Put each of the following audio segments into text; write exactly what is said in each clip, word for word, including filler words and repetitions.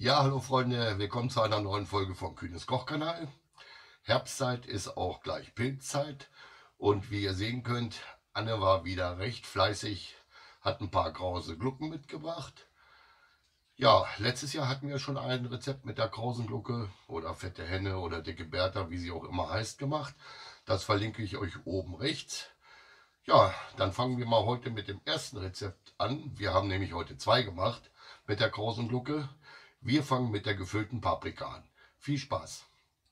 Ja, hallo Freunde, willkommen zu einer neuen Folge vom Kühnes Kochkanal. Herbstzeit ist auch gleich Pilzzeit und wie ihr sehen könnt, Anne war wieder recht fleißig, hat ein paar krause Glucken mitgebracht. Ja, letztes Jahr hatten wir schon ein Rezept mit der krausen Glucke oder fette Henne oder dicke Bertha, wie sie auch immer heißt, gemacht. Das verlinke ich euch oben rechts. Ja, dann fangen wir mal heute mit dem ersten Rezept an. Wir haben nämlich heute zwei gemacht mit der krausen Glucke. Wir fangen mit der gefüllten Paprika an. Viel Spaß!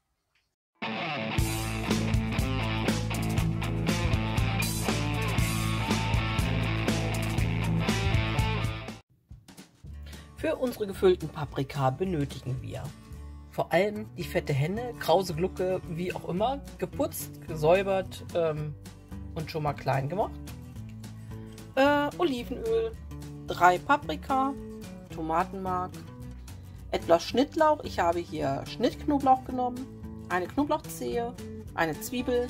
Für unsere gefüllten Paprika benötigen wir vor allem die fette Henne, krause Glucke, wie auch immer, geputzt, gesäubert ähm, und schon mal klein gemacht. Äh, Olivenöl, drei Paprika, Tomatenmark, etwas Schnittlauch. Ich habe hier Schnittknoblauch genommen, eine Knoblauchzehe, eine Zwiebel,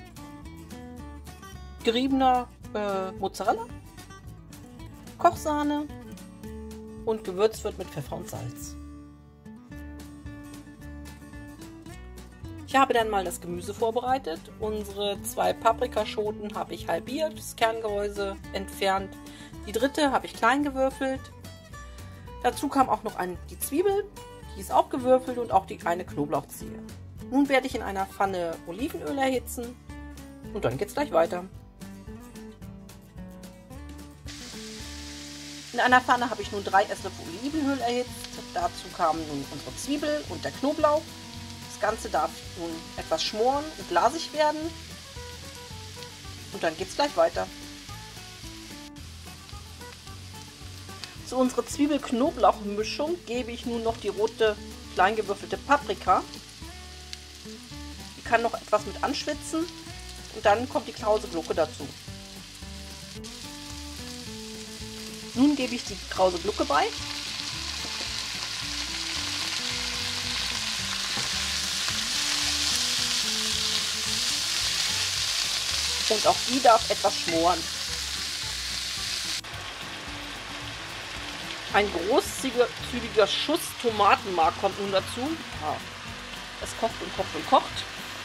geriebener äh, Mozzarella, Kochsahne und gewürzt wird mit Pfeffer und Salz. Ich habe dann mal das Gemüse vorbereitet. Unsere zwei Paprikaschoten habe ich halbiert, das Kerngehäuse entfernt. Die dritte habe ich klein gewürfelt. Dazu kam auch noch ein, die Zwiebel, die ist auch gewürfelt und auch die eine Knoblauchzehe. Nun werde ich in einer Pfanne Olivenöl erhitzen und dann geht es gleich weiter. In einer Pfanne habe ich nun drei Esslöffel Olivenöl erhitzt. Dazu kamen nun unsere Zwiebel und der Knoblauch. Das Ganze darf nun etwas schmoren und glasig werden. Und dann geht es gleich weiter. Zu unserer Zwiebel-Knoblauch-Mischung gebe ich nun noch die rote, klein gewürfelte Paprika. Die kann noch etwas mit anschwitzen und dann kommt die krause Glucke dazu. Nun gebe ich die krause Glucke bei. Und auch die darf etwas schmoren. Ein großzügiger Schuss Tomatenmark kommt nun dazu. Ja. Es kocht und kocht und kocht.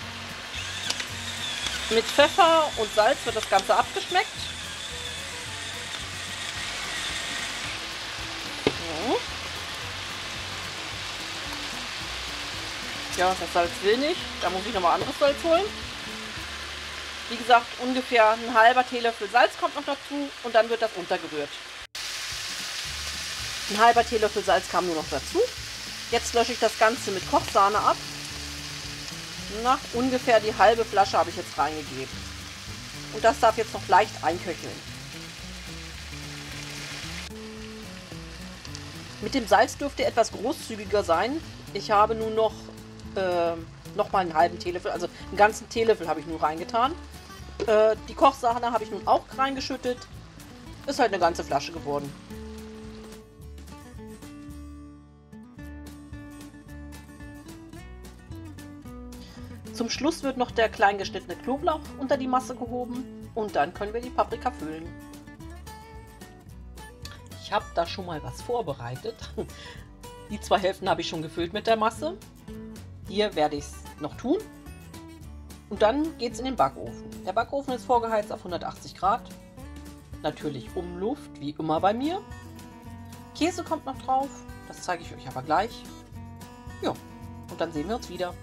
Mit Pfeffer und Salz wird das Ganze abgeschmeckt. Ja, das Salz will nicht. Da muss ich nochmal anderes Salz holen. Wie gesagt, ungefähr ein halber Teelöffel Salz kommt noch dazu und dann wird das untergerührt. Ein halber Teelöffel Salz kam nur noch dazu. Jetzt lösche ich das Ganze mit Kochsahne ab. Na, ungefähr die halbe Flasche habe ich jetzt reingegeben. Und das darf jetzt noch leicht einköcheln. Mit dem Salz dürfte ihr etwas großzügiger sein. Ich habe nun noch, äh, noch mal einen halben Teelöffel, also einen ganzen Teelöffel habe ich nur reingetan. Äh, die Kochsahne habe ich nun auch reingeschüttet. Ist halt eine ganze Flasche geworden. Zum Schluss wird noch der klein geschnittene Knoblauch unter die Masse gehoben und dann können wir die Paprika füllen. Ich habe da schon mal was vorbereitet. Die zwei Hälften habe ich schon gefüllt mit der Masse. Hier werde ich es noch tun. Und dann geht es in den Backofen. Der Backofen ist vorgeheizt auf hundertachtzig Grad. Natürlich Umluft, wie immer bei mir. Käse kommt noch drauf. Das zeige ich euch aber gleich. Ja, und dann sehen wir uns wieder.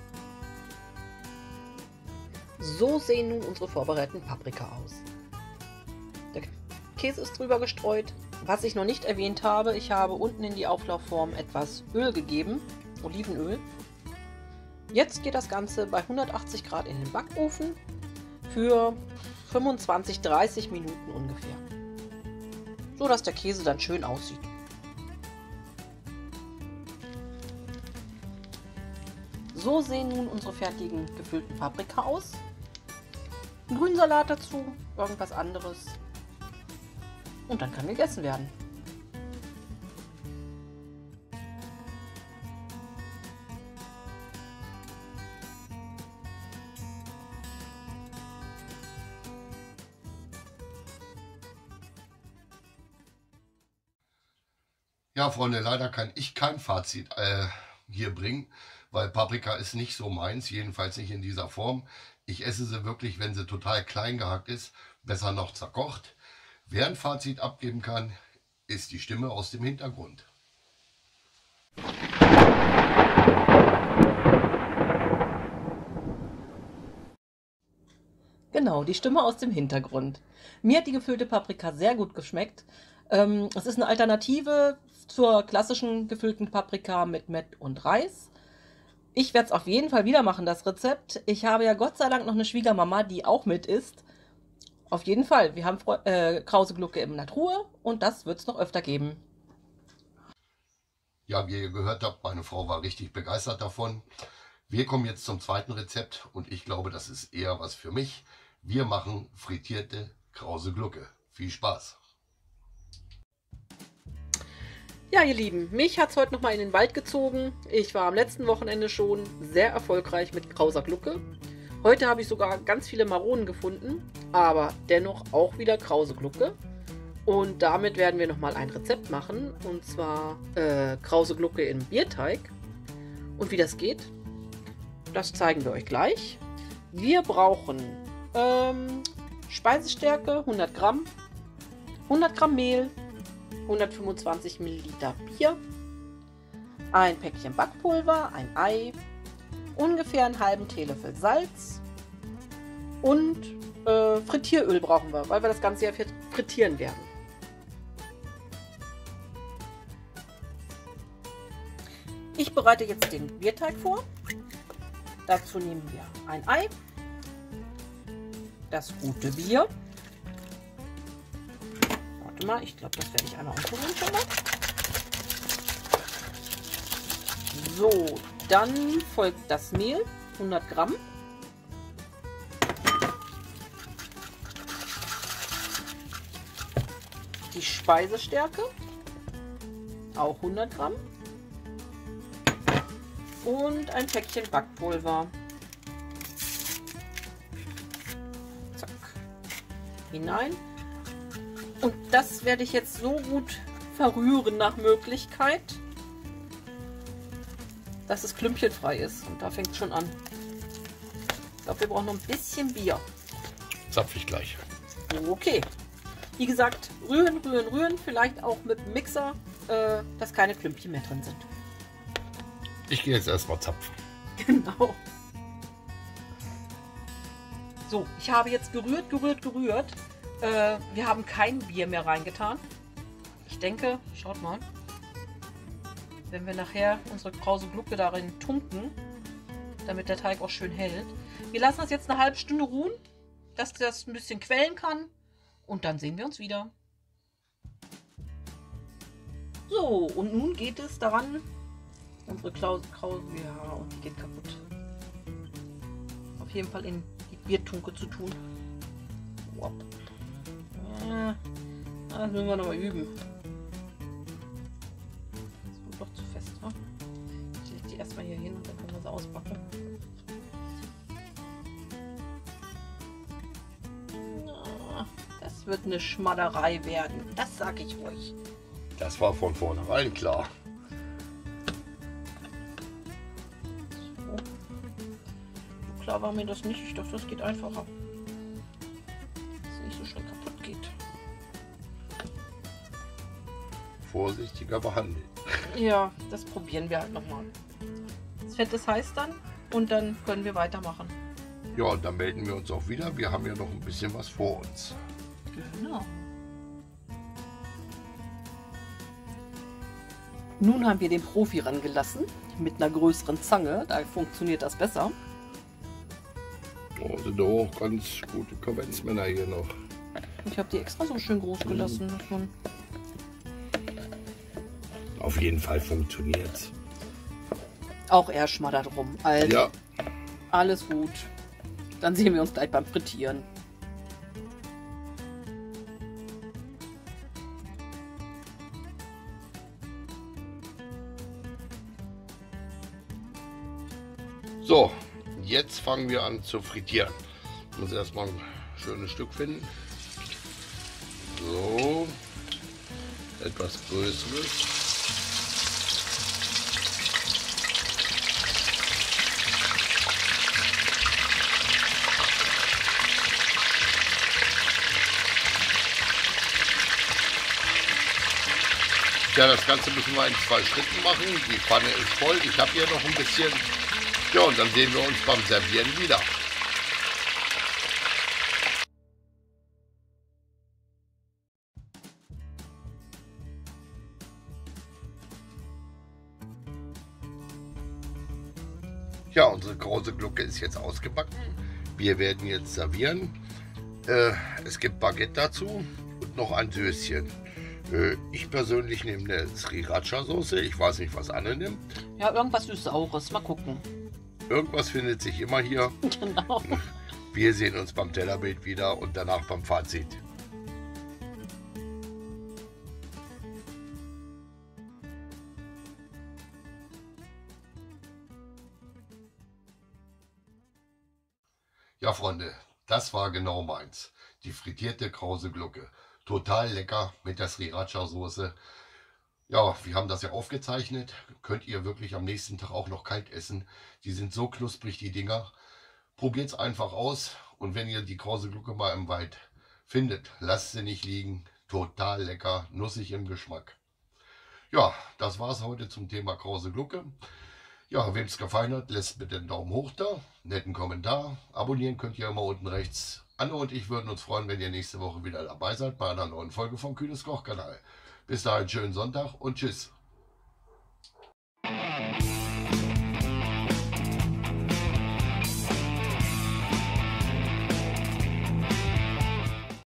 So sehen nun unsere vorbereiteten Paprika aus. Der Käse ist drüber gestreut. Was ich noch nicht erwähnt habe, ich habe unten in die Auflaufform etwas Öl gegeben, Olivenöl. Jetzt geht das Ganze bei hundertachtzig Grad in den Backofen für fünfundzwanzig bis dreißig Minuten ungefähr. So dass der Käse dann schön aussieht. So sehen nun unsere fertigen gefüllten Paprika aus. Ein Grünsalat dazu, irgendwas anderes. Und dann kann gegessen werden. Ja, Freunde, leider kann ich kein Fazit äh, hier bringen, weil Paprika ist nicht so meins, jedenfalls nicht in dieser Form. Ich esse sie wirklich, wenn sie total klein gehackt ist, besser noch zerkocht. Wer ein Fazit abgeben kann, ist die Stimme aus dem Hintergrund. Genau, die Stimme aus dem Hintergrund. Mir hat die gefüllte Paprika sehr gut geschmeckt. Ähm, es ist eine Alternative zur klassischen gefüllten Paprika mit Met und Reis. Ich werde es auf jeden Fall wieder machen, das Rezept. Ich habe ja Gott sei Dank noch eine Schwiegermama, die auch mit isst. Auf jeden Fall, wir haben äh, Krause Glucke in der Truhe und das wird es noch öfter geben. Ja, wie ihr gehört habt, meine Frau war richtig begeistert davon. Wir kommen jetzt zum zweiten Rezept und ich glaube, das ist eher was für mich. Wir machen frittierte Krause Glucke. Viel Spaß! Ja, ihr Lieben, mich hat es heute nochmal in den Wald gezogen. Ich war am letzten Wochenende schon sehr erfolgreich mit Krauser Glucke. Heute habe ich sogar ganz viele Maronen gefunden, aber dennoch auch wieder Krause Glucke. Und damit werden wir nochmal ein Rezept machen, und zwar äh, Krause Glucke im Bierteig. Und wie das geht, das zeigen wir euch gleich. Wir brauchen ähm, Speisestärke hundert Gramm, hundert Gramm Mehl, hundertfünfundzwanzig Milliliter Bier, ein Päckchen Backpulver, ein Ei, ungefähr einen halben Teelöffel Salz und äh, Frittieröl brauchen wir, weil wir das Ganze ja frittieren werden. Ich bereite jetzt den Bierteig vor. Dazu nehmen wir ein Ei, das gute Bier. Warte mal, ich glaube, das werde ich einmal umrühren schon mal. So, dann folgt das Mehl, hundert Gramm. Die Speisestärke, auch hundert Gramm. Und ein Päckchen Backpulver. Zack. Hinein. Und das werde ich jetzt so gut verrühren nach Möglichkeit, dass es klümpchenfrei ist. Und da fängt es schon an. Ich glaube, wir brauchen noch ein bisschen Bier. Zapfe ich gleich. Okay. Wie gesagt, rühren, rühren, rühren. Vielleicht auch mit dem Mixer, äh, dass keine Klümpchen mehr drin sind. Ich gehe jetzt erstmal zapfen. Genau. So, ich habe jetzt gerührt, gerührt, gerührt. Äh, wir haben kein Bier mehr reingetan. Ich denke, schaut mal, wenn wir nachher unsere Krause Glucke darin tunken, damit der Teig auch schön hält. Wir lassen das jetzt eine halbe Stunde ruhen, dass das ein bisschen quellen kann. Und dann sehen wir uns wieder. So, und nun geht es daran, unsere Krause, Krause, ja, und die geht kaputt. Auf jeden Fall in die Biertunke zu tun. Wop. Ja, das müssen wir noch mal üben. Das wird doch zu fest, ne? Ich lege die erstmal hier hin und dann können wir sie auspacken. Das wird eine Schmadderei werden. Das sage ich euch. Das war von vornherein klar. Klar war mir das nicht. Ich dachte, das geht einfacher. Dass es nicht so schnell kaputt geht. Vorsichtiger behandeln. Ja, das probieren wir halt nochmal. Das Fett ist heiß dann und dann können wir weitermachen. Ja, und dann melden wir uns auch wieder. Wir haben ja noch ein bisschen was vor uns. Genau. Nun haben wir den Profi rangelassen. Mit einer größeren Zange. Da funktioniert das besser. Oh, sind doch auch ganz gute Konventsmänner hier noch. Ich habe die extra so schön groß gelassen, dass man... Auf jeden Fall funktioniert. Auch er schmattert rum. Also, ja. Alles gut. Dann sehen wir uns gleich beim Frittieren. So, jetzt fangen wir an zu frittieren. Ich muss erstmal ein schönes Stück finden. So, etwas größeres. Ja, das Ganze müssen wir in zwei Schritten machen. Die Pfanne ist voll. Ich habe hier noch ein bisschen. Ja, und dann sehen wir uns beim Servieren wieder. Ja, unsere große Glucke ist jetzt ausgebacken. Wir werden jetzt servieren. Äh, es gibt Baguette dazu und noch ein Söschen. Äh, ich persönlich nehme eine Sriracha-Soße. Ich weiß nicht, was Anne nimmt. Ja, irgendwas Süß-Saures. Mal gucken. Irgendwas findet sich immer hier. Genau. Wir sehen uns beim Tellerbild wieder und danach beim Fazit. Ja, Freunde, das war genau meins. Die frittierte krause Glucke. Total lecker mit der Sriracha-Soße. Ja, wir haben das ja aufgezeichnet. Könnt ihr wirklich am nächsten Tag auch noch kalt essen. Die sind so knusprig, die Dinger. Probiert es einfach aus. Und wenn ihr die krause Glucke mal im Wald findet, lasst sie nicht liegen. Total lecker, nussig im Geschmack. Ja, das war es heute zum Thema krause Glucke. Ja, wem es gefallen hat, lässt bitte einen Daumen hoch da, netten Kommentar. Abonnieren könnt ihr immer unten rechts. Anne und ich würden uns freuen, wenn ihr nächste Woche wieder dabei seid bei einer neuen Folge vom Kühnes Kochkanal. Bis dahin, schönen Sonntag und tschüss.